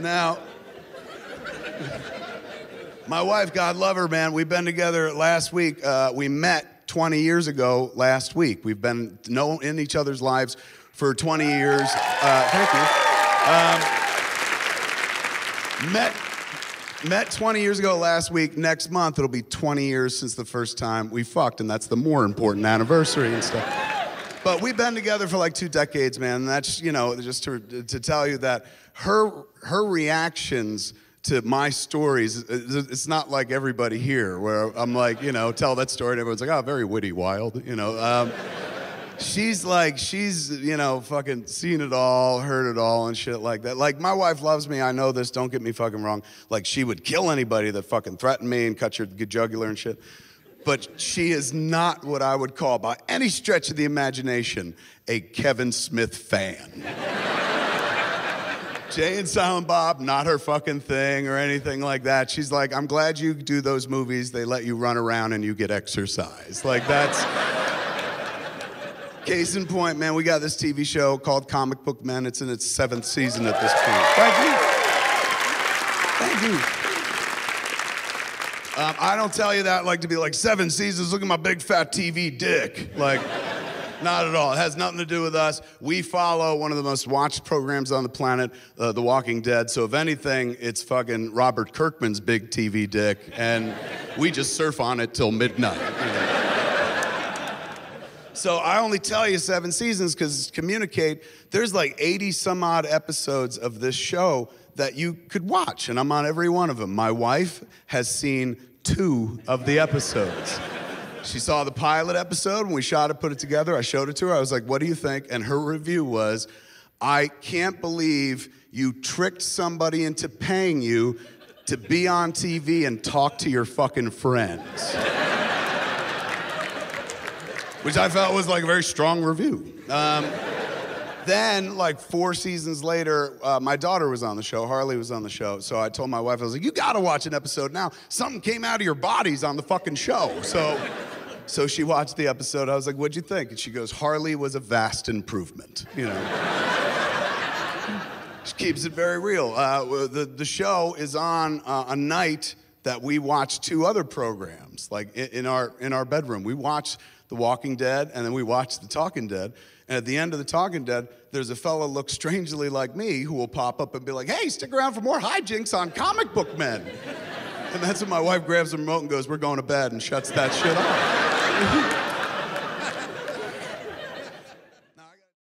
Now, my wife, God love her, man, we've been together last week. We met 20 years ago last week. We've been in each other's lives for 20 years. Thank you. Met 20 years ago last week. Next month, it'll be 20 years since the first time we fucked, and that's the more important anniversary and stuff. But we've been together for like 2 decades, man. And that's, just to tell you that her reactions to my stories, it's not like everybody here where I'm like, tell that story and everyone's like, oh, very witty, wild, She's fucking seen it all, heard it all and shit like that. Like, my wife loves me, I know this, don't get me fucking wrong. Like, she would kill anybody that fucking threatened me and cut your jugular and shit. But she is not what I would call, by any stretch of the imagination, a Kevin Smith fan. Jay and Silent Bob, not her fucking thing or anything like that. She's like, I'm glad you do those movies. They let you run around and you get exercise. Like, that's... Case in point, man, we got this TV show called Comic Book Men. It's in its 7th season at this point. Thank you. I don't tell you that like to be like 7 seasons, look at my big fat TV dick. Like, not at all. It has nothing to do with us. We follow one of the most watched programs on the planet, The Walking Dead. So if anything, it's fucking Robert Kirkman's big TV dick, and we just surf on it till midnight. So I only tell you 7 seasons because communicate, there's like 80 some odd episodes of this show that you could watch, and I'm on every one of them. My wife has seen 2 of the episodes. She saw the pilot episode when we shot it, put it together. I showed it to her. I was like, what do you think? And her review was, I can't believe you tricked somebody into paying you to be on TV and talk to your fucking friends. Which I felt was like a very strong review. Then, like 4 seasons later, my daughter was on the show, Harley was on the show. So I told my wife, I was like, you gotta watch an episode now. Something came out of your bodies on the fucking show. So she watched the episode. I was like, what'd you think? And she goes, Harley was a vast improvement, She keeps it very real. The show is on a night that we watch 2 other programs, like in our bedroom. We watch The Walking Dead, and then we watch The Talking Dead. And at the end of The Talking Dead, there's a fella look strangely like me who will pop up and be like, hey, stick around for more hijinks on Comic Book Men. And that's when my wife grabs the remote and goes, we're going to bed, and shuts that shit off.